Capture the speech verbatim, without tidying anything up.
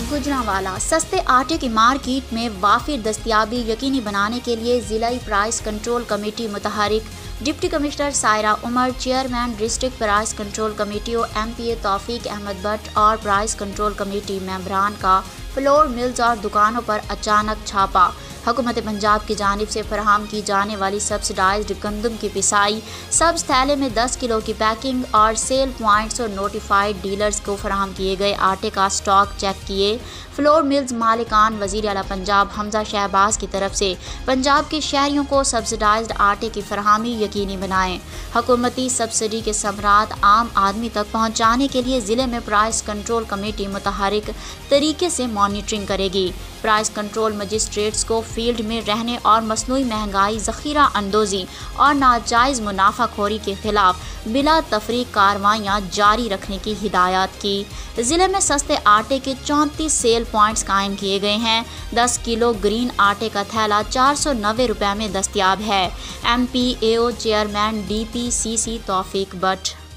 गुजरांवाला सस्ते आटे की मार्केट में वाफिर दस्तयाबी यकीनी बनाने के लिए ज़िलाई प्राइस कंट्रोल कमेटी मुतहरिक। Deputy commissioner Saira Umar, chairman district price control कमेटियों M P A Taufiq Ahmad Bhatt और प्राइस कंट्रोल कमेटी मेंबरान का फ्लोर मिल्स और दुकानों पर अचानक छापा। हुकूमत पंजाब की जानिब से फराहम की जाने वाली सब्सिडाइज्ड गंदम की पिसाई, सब्ज थैले में दस किलो की पैकिंग और सेल पॉइंट्स और नोटिफाइड डीलर्स को फराहम किए गए आटे का स्टॉक चेक किए। फ्लोर मिल्स मालिकान वज़ीर आला पंजाब हमजा शहबाज की तरफ से पंजाब के शहरियों को सब्सिडाइज्ड आटे की फराहमी यकीनी बनाएं। हुकूमती सब्सिडी के समरात आम आदमी तक पहुँचाने के लिए ज़िले में प्राइस कंट्रोल कमेटी मुतहरिक तरीके से मॉनिटरिंग करेगी। प्राइस कंट्रोल मजिस्ट्रेट्स को फील्ड में रहने और मसनूई महंगाई, ज़ख़ीरा अंदोज़ी और नाजायज़ मुनाफाखोरी के खिलाफ बिला तफरीक कार्रवाइयाँ जारी रखने की हिदायत की। ज़िले में सस्ते आटे के चौंतीस सेल पॉइंट्स कायम किए गए हैं। दस किलो ग्रीन आटे का थैला चार सौ नब्बे रुपये में दस्तयाब है। M P A O chairman D P C C Taufiq Bhatt.